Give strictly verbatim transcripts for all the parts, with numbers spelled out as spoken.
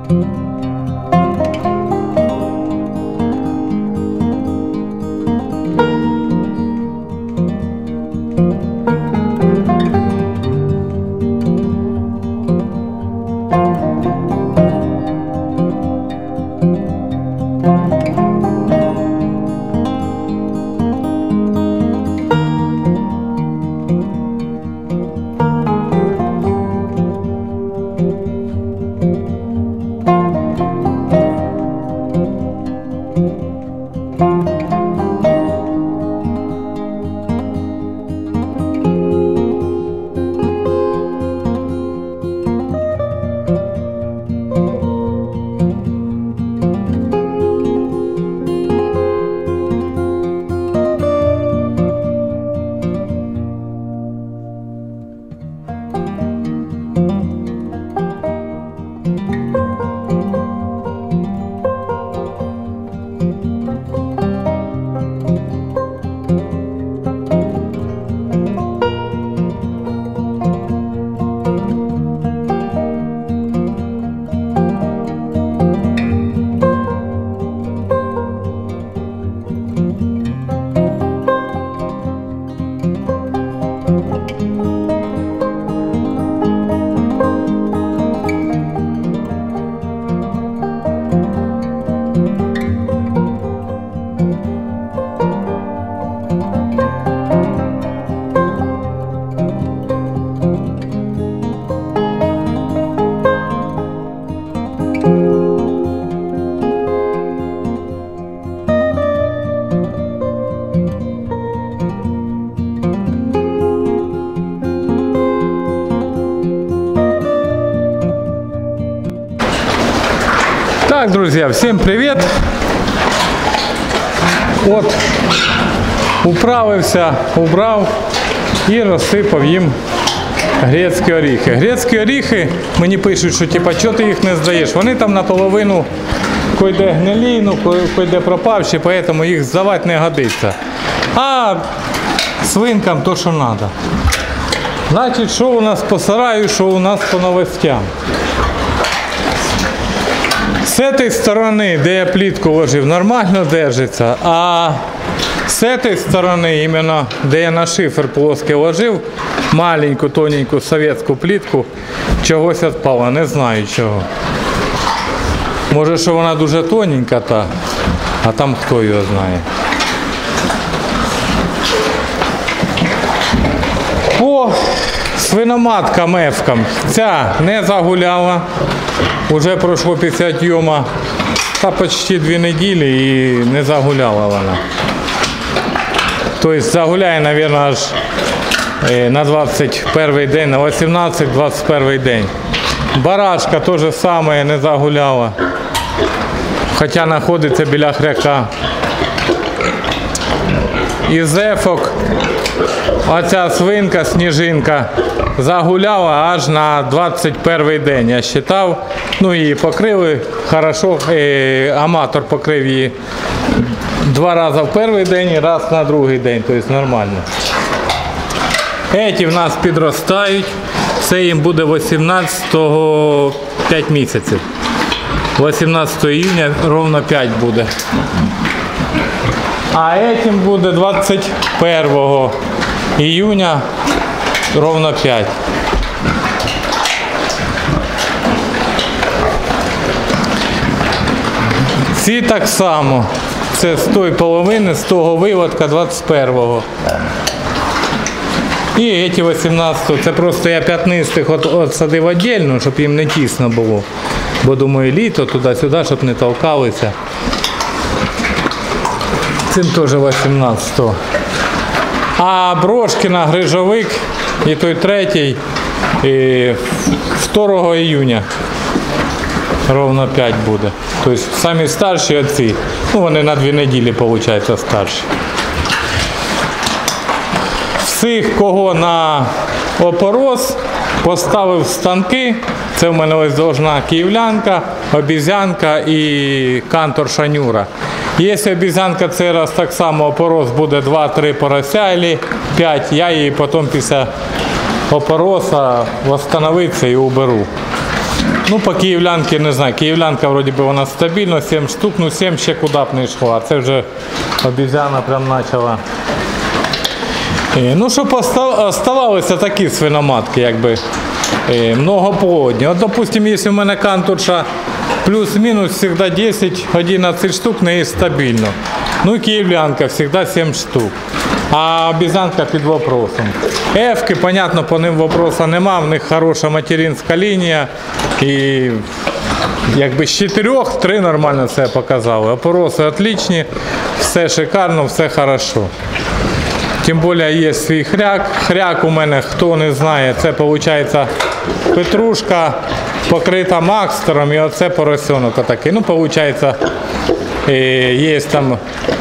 Так, друзья, всем привет! От, управився, убрав і розсипав їм грецькі оріхи. Грецькі оріхи, мені пишуть, що типа, чого ти їх не здаєш? Вони там наполовину койде гнилі, ну, койде пропавші, тому їх здавати не годиться. А свинкам то, що треба. Значить, що у нас по сараю, що у нас по новостям. З цієї сторони, де я плитку ложив, нормально держиться, а з цієї сторони, іменно, де я на шифер плоский ложив, маленьку, тоненьку совєтську плитку, чогось відпало, не знаю чого. Може, що вона дуже тоненька, та, а там хто його знає. По свиноматкам ефкам, ця не загуляла. Уже пройшло після тьома та почти дві неділі і не загуляла вона. Тобто загуляє, мабуть, аж на двадцять перший день, на вісімнадцятий двадцять перший день. Барашка теж саме не загуляла, хоча знаходиться біля хряка. Із ефок оця свинка, сніжинка, загуляла аж на двадцять перший день, я вважав. Ну і покрили, хорошо, е, аматор покрив її два рази в перший день і раз на другий день, тобто нормально. Еті в нас підростають, це їм буде вісімнадцятого п'ять місяців. вісімнадцятого июня ровно п'ять буде. А этим буде двадцять першого июня ровно п'ять. Ці так само. Це з тої половини, з того виводка двадцять першого. І ці вісімнадцятого. Це просто я п'ятнистих от, от садив віддільно, щоб їм не тісно було. Бо думаю, літо туди-сюди, щоб не толкалися. Цим теж вісімнадцятого. А Брошкіна, Грижовик і той третій і другого июня ровно п'ять буде. Тобто самі старші оці, ну вони на дві неділі, виходить, старші. Всіх, кого на опорос, поставив станки. Це в мене ось должна київлянка, обізянка і кантор шанюра. Якщо обізянка цей раз так само опорос буде два-три порося або п'ять, я її потім після опороса встановиться і уберу. Ну, по київлянці, не знаю, київлянка, вроді би, вона стабільна, сім штук, ну сім ще куди б не йшло, а це вже обізяна прям почала. І, ну, щоб оставалися такі свиноматки, якби, і, многоплодні. От, допустим, якщо в мене кантурша плюс-мінус завжди десять-одинадцять штук, не є стабільно. Ну, і київлянка завжди сім штук. А обізянка під вопросом. Ефки, понятно, по ним вопроса нема, в них хороша материнська лінія. І якби з чотирьох три нормально все показали. Опороси отличні, все шикарно, все хорошо. Тим більше є свій хряк. Хряк у мене, хто не знає, це виходить петрушка покрита макстером і оце поросенок отакий. Ну, виходить, є там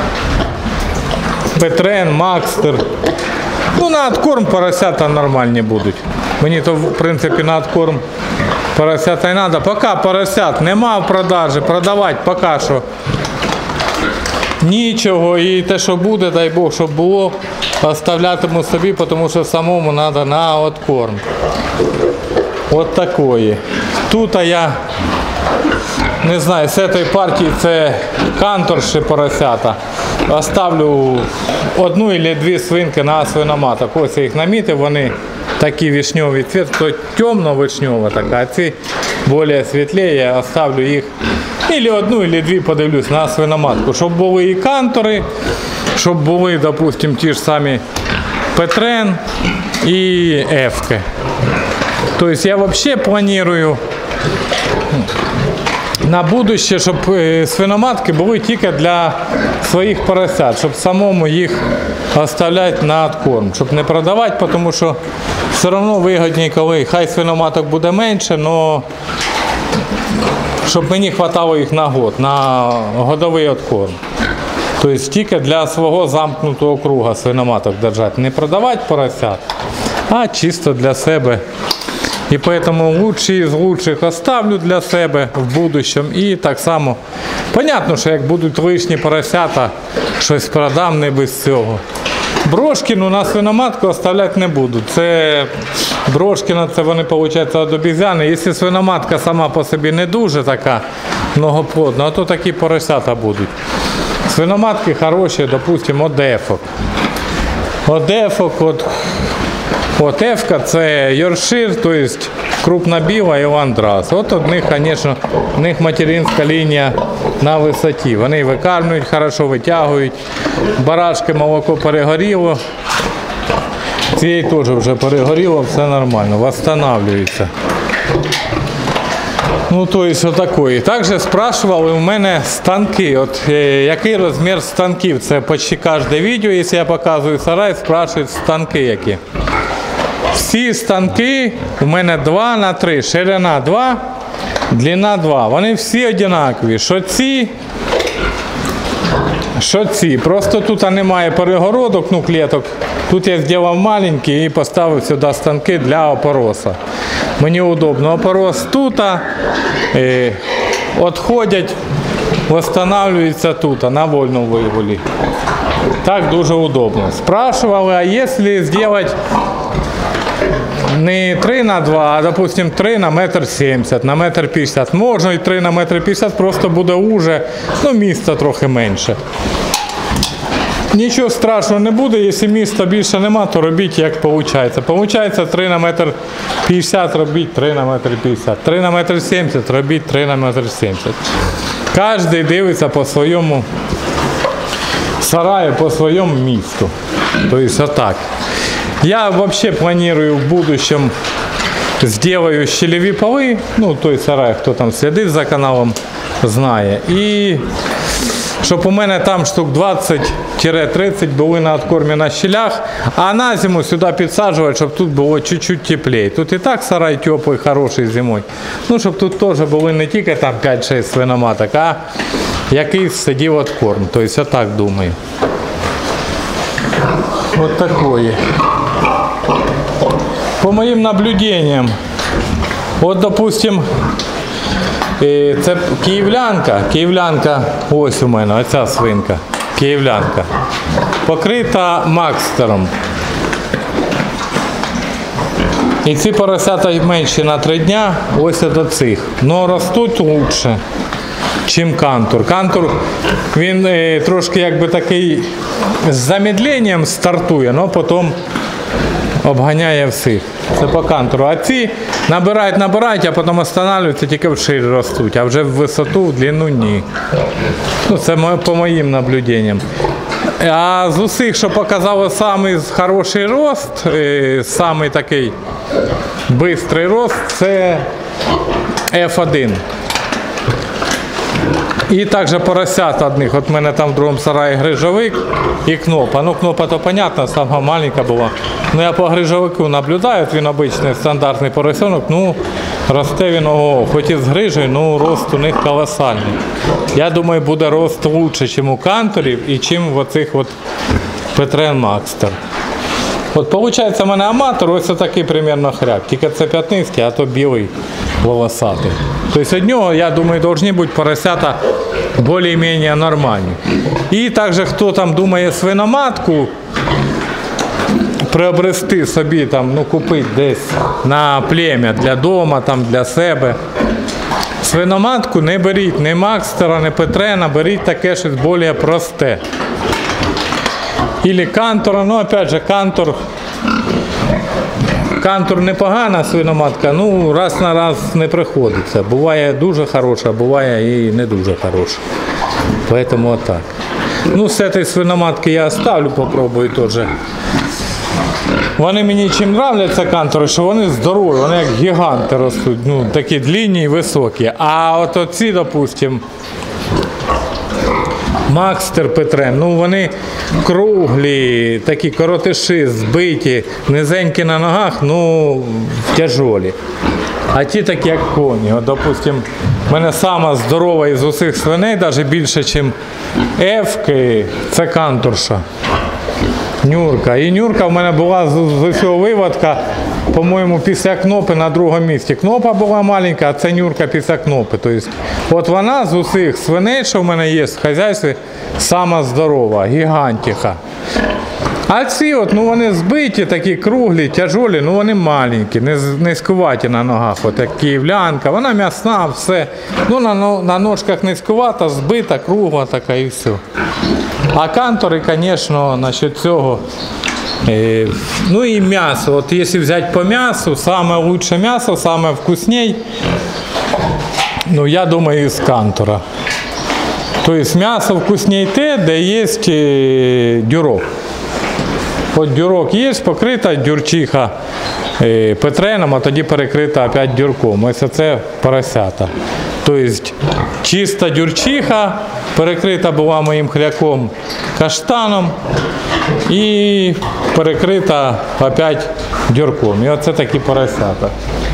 Петрен, Макстер. Ну, на откорм поросята нормальні будуть. Мені то, в принципі, на откорм поросята й треба. Поки поросят нема в продажі, продавати поки що нічого. І те, що буде, дай Бог, щоб було, оставлятиму собі, тому що самому треба на откорм. От такої. Тут я не знаю, з цієї партії це канторші поросята. Оставлю одну або дві свинки на свиноматок. Ось я їх намітив, вони такі вишневий цвіт, то темно-вишнева така, а ці більш світлі, я оставлю їх. Або одну, або дві подивлюсь на свиноматку, щоб були і кантори, щоб були, допустим, ті ж самі Петрен і Ефки. Тобто я взагалі планую на будущее, щоб свиноматки були тільки для своїх поросят, щоб самому їх оставляти на откорм, щоб не продавати, тому що все одно вигідніше, коли хай свиноматок буде менше, але щоб мені вистачало їх на год, на годовий откорм. Тобто тільки для свого замкнутого круга свиноматок держати. Не продавати поросят, а чисто для себе. І тому лучші з лучших оставлю для себе в будущем. І так само, понятно, що як будуть лишні поросята, щось продам не без цього. Брошки, ну, на свиноматку оставляти не буду. Це брошки, це вони, виходить, від обізяни. Якщо свиноматка сама по собі не дуже така многоплодна, то такі поросята будуть. Свиноматки хороші, допустимо, от ефок. От ефок, от... От Ефка це Йоркшир, тобто крупнобіла і ландрас. От у них, звісно, у них материнська лінія на висоті. Вони викармлюють, хорошо витягують. Барашки молоко перегоріло. Цієї теж вже перегоріло, все нормально, відновлюється. Ну, тобто, отакої. Також спрашивали у мене станки. От, е, який розмір станків? Це почти кожне відео, якщо я показую сарай, спрашують станки які. Всі станки у мене два на три, ширина два, длина два. Вони всі однакові. Що ці, що ці. Просто тут немає перегородок, ну, клеток. Тут я зробив маленький і поставив сюди станки для опороса. Мені удобно. Опорос тут, е, відходять, встановлюються тут, на вольному вигулі. Так дуже удобно. Спрашивали, а якщо зробити не три на два, а, допустим, три на метр сімдесят, на метр п'ятдесят. Можна і три на метр п'ятдесят, просто буде уже, ну, місця трохи менше. Нічого страшного не буде, якщо місця більше нема, то робіть як виходить. Виходить три на метр п'ятдесят, робіть три на метр п'ятдесят. три на метр сімдесят, робіть три на метр сімдесят. Кожен дивиться по своєму сараю, по своєму місту. Тобто отак. Я вообще планирую в будущем сделаю щелеві поли, ну той сарай, хто там слідить за каналом, знає. І щоб у мене там штук двадцять-тридцять були на откормі на щелях, а на зиму сюди підсаджувати, щоб тут було чуть-чуть теплее. Тут і так сарай теплий, хороший зимою. Ну, щоб тут теж були не тільки там п'ять-шість свиноматок, а якийсь сидів откорм. Тобто, отак думаю. Вот такое. По моим наблюдениям, от, допустим, це київлянка, київлянка, ось у мене, оця свинка, київлянка, покрита макстером. І ці поросята менші на три дня, ось до цих. Но ростуть лучше, чим кантур. Кантур, він е, трошки якби такий з замедленням стартує, але потім обганяє всіх. Це по кантуру. А ці набирають, набирають, а потім останавливаються, тільки вширі ростуть, а вже в висоту, в длину ні. Ну, це по моїм наблюденням. А з усіх, що показало самий хороший рост, е, самий такий швидкий рост, це еф один. І також поросят одних. От в мене там в другому сараї грижовик і кнопа. Ну, кнопа то понятно, сама маленька була. Ну, я по грижовику наблюдаю, він обичний стандартний поросенок, ну, росте він, ого, хоч і з грижею, ну, рост у них колосальний. Я думаю, буде рост лучше, ніж у канторів і чим в оцих от Петрен Макстер. От, виходить, в мене аматор, ось такий примерно хряк. Тільки це п'ятнистий, а то білий волосатий. Тобто від нього, я думаю, повинні бути поросята більш-менш нормальні. І також, хто там думає свиноматку приобрести собі, там, ну, купити десь на плем'я для дому, там, для себе. Свиноматку не беріть ні Макстера, ні Петрена, беріть таке щось більш просте. Ілі кантора, ну опять же, кантор, кантор непогана свиноматка, ну раз на раз не приходиться. Буває дуже хороша, буває і не дуже хороша. Поэтому отак. Ну, з цієї свиноматки я оставлю, попробую теж. Вони мені чим нравляться кантори, що вони здорові, вони як гіганти ростуть, ну такі длинні і високі. А от оці, допустим, Макстер, Петрен, ну вони круглі, такі коротиші, збиті, низенькі на ногах, ну тяжолі. А ті такі як коні. От, допустим, в мене сама здорова із усіх свиней, навіть більше, ніж ефки, це канторша. Нюрка. І Нюрка в мене була з, з усього виводка, по-моєму, після кнопи на другому місці. Кнопа була маленька, а це Нюрка після кнопи. Тобто, от вона з усіх свиней, що в мене є в хазяйстві, сама здорова, гігантіха. А ці от, ну вони збиті, такі круглі, тяжолі, ну вони маленькі, низькуваті на ногах, от як київлянка, вона м'ясна, все. Ну на, на ножках низькувата, збита, кругла така і все. А кантори, звісно, насчет цього, е, ну і м'ясо. От якщо взяти по м'ясу, саме лучше м'ясо, саме вкусней, ну я думаю, із кантора. Тобто м'ясо вкусней те, де є е, дюрок. От дюрок є, покрита дюрчиха е, Петреном, а тоді перекрита опять дюрком. Ось це поросята. Тобто чиста дюрчиха, перекрита була моїм хряком каштаном і перекрита опять дюрком. І оце такі поросята.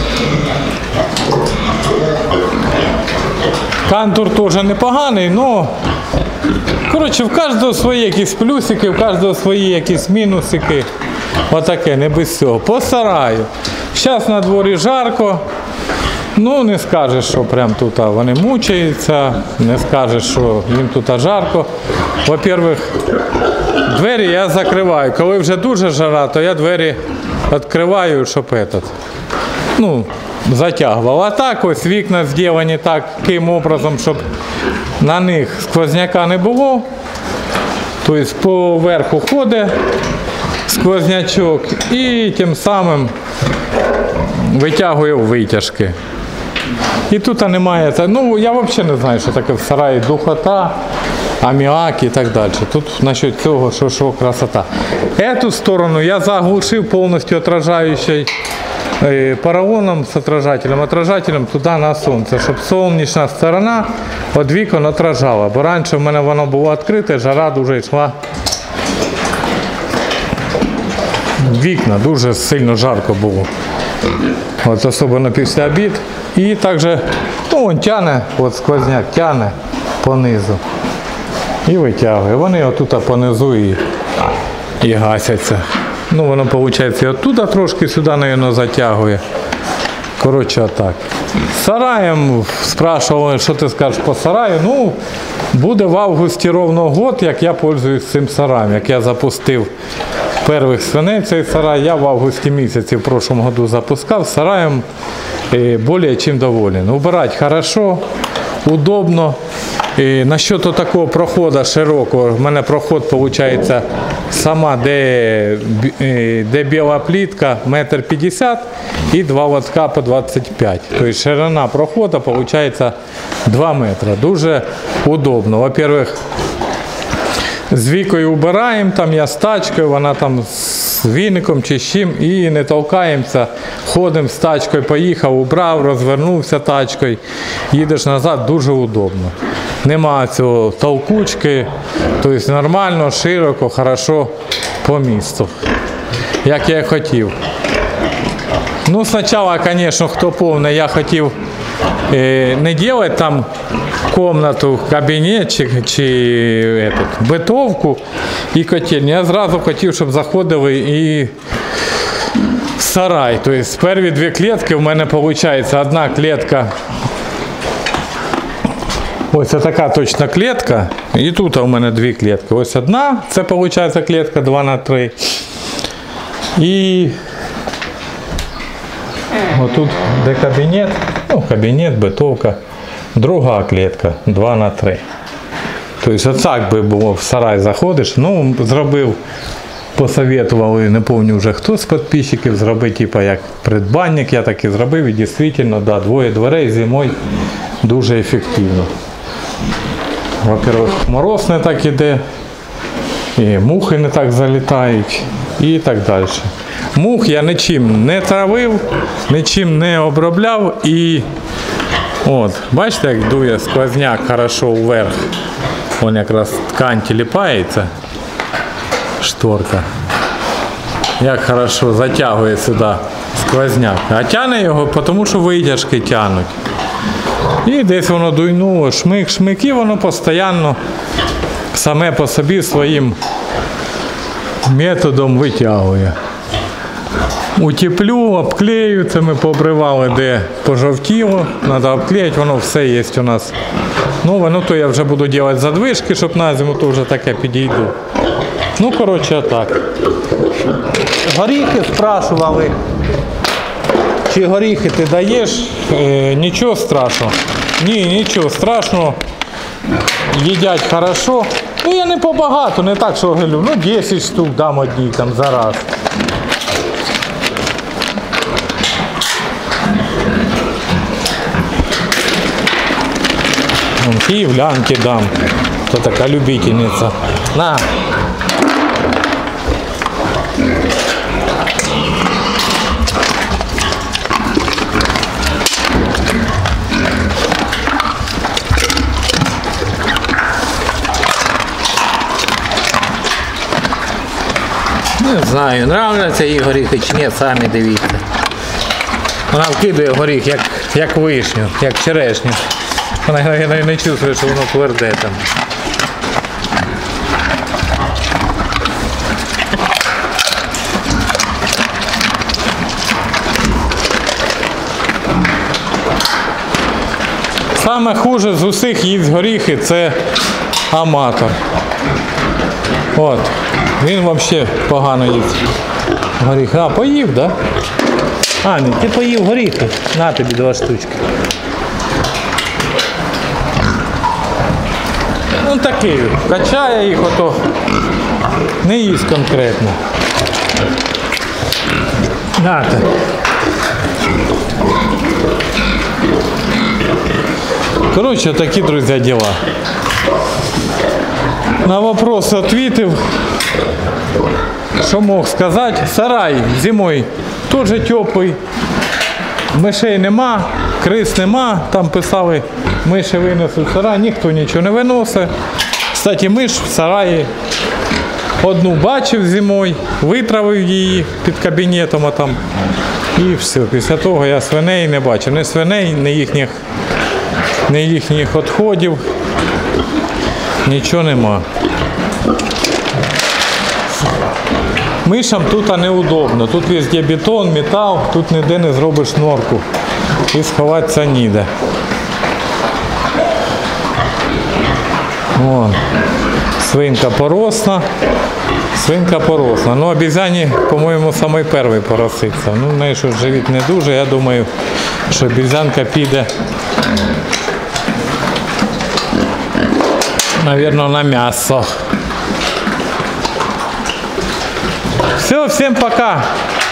Кантур теж непоганий, але, коротше, в кожного свої якісь плюсики, в кожного свої якісь мінусики. Отаке, не без цього. По сараю. Зараз на дворі жарко. Ну, не скажеш, що прям тут вони мучаються, не скажеш, що їм тут жарко. Во-первых, двері я закриваю. Коли вже дуже жара, то я двері відкриваю, щоб этот, ну, затягував. А так ось вікна зроблені таким образом, щоб на них сквозняка не було. Тобто поверху ходить сквознячок і тим самим витягує витяжки. І тут немає, ну я взагалі не знаю, що таке в сараї духота, аміак і так далі. Тут насчет цього, що, що красота. Эту сторону я заглушив повністю отражаючий поролоном з отражателем, отражателем туди на сонце, щоб сонячна сторона від вікон отражала. Бо раніше в мене воно було відкрите, жара дуже йшла. Вікна, дуже сильно жарко було. От особливо після обід. І також, ну, він тягне, от сквозняк тягне понизу і витягує. Вони отут понизу і, і гасяться. Ну, воно, виходить, і оттуда трошки сюди, мабуть, затягує. Коротше, отак. Сараєм спрашували, що ти скажеш по сараю. Ну, буде в августі ровно год, як я пользуюсь цим сараєм, як я запустив перших свиней цей сарай. Я в августі місяці в прошлом году запускав. Сараєм более чем доволен. Убирать хорошо, удобно. І насчет такого проходу широкого, в мене проход виходить сама, де, де біла плітка, метр п'ятдесят і два лотка по двадцять п'ять. Тобто ширина проходу виходить два метри. Дуже удобно. Во-первых, з Вікою убираємо, там я з тачкою, вона там з віником чи з чим, і не толкаємося, ходимо з тачкою, поїхав, убрав, розвернувся тачкою, їдеш назад, дуже удобно. Нема цього толкучки, тобто нормально, широко, хорошо по місту, як я і хотів. Ну, спочатку, звісно, хто повний, я хотів е, не робити там комнату, кабінет чи, чи этот, битовку і котельню. Я зразу хотів, щоб заходили і в сарай. Тобто перші дві клітки в мене виходить, одна клітка, ось така точно клітка, і тут у мене дві клітки. Ось одна, це виходить клітка два на три. І отут, де кабінет, ну, кабінет, битовка, друга клітка два на три. Тобто отак би було, в сарай заходиш, ну, зробив, посоветували, не пам'ятаю вже хто з підписчиків, зробив, типу, як придбанник, я так і зробив, і дійсно, да, двоє дверей зимою дуже ефективно. Во-первых, мороз не так іде, і мухи не так залітають, і так далі. Мух я нічим не травив, нічим не обробляв, і от, бачите, як дує сквозняк хорошо вверх. Вон якраз ткань тіліпається, шторка. Як хорошо затягує сюди сквозняк. А тягне його, тому що витяжки тягнуть. І десь воно дуйнуло, шмик-шмик, і воно постійно саме по собі своїм методом витягує. Утеплю, обклею, це ми пообривали, де пожовтіло, треба обклеїти, воно все є у нас. Ну, воно то я вже буду робити задвижки, щоб на зиму то вже таке підійду. Ну, коротше, так. Горіхи спрашували, чи горіхи ти даєш, е, нічого страшного. Ні, нічого страшного, їдять хорошо. Ну, я не побагато, не так, що говорю, ну, десять штук дам одній там зараз. Київлянки дам, то така любительниця. На. Не знаю, нравляться їй горіхи чи ні, самі дивіться. Вона вкидає горіх, як, як вишню, як черешню. Вона не, не чувствує, що воно тверде там. Саме хуже з усіх їсть горіхи це аматор. От. Він взагалі погано їсть горіхи. А, поїв, так? Да? А, ні, ти поїв горіхи. На тобі два штучки. Ну такий, качає їх, ото не їсть конкретно. Нате. Коротше, такі, друзі, діла. На вопрос відповів. Що мог сказати? Сарай зимою теж теплий. Мишей нема, крис нема. Там писали, миші винесуть сарай, ніхто нічого не виносить. Кстати, миш в сараї одну бачив зимою, витравив її під кабінетом, а там і все. Після того я свиней не бачив. Ні свиней, ні їхніх, ні їхніх відходів. Нічого нема. Мишам тут неудобно. Тут везде бетон, метал, тут ніде не зробиш норку. І сховатися ніде. Вон. Свинка поросла. Свинка поросла. Ну, обізяні, по-моєму, самий перший пороситься. Ну, в неї щось живіт не дуже. Я думаю, що обізянка піде, навірно, на м'ясо. Все, всім пока.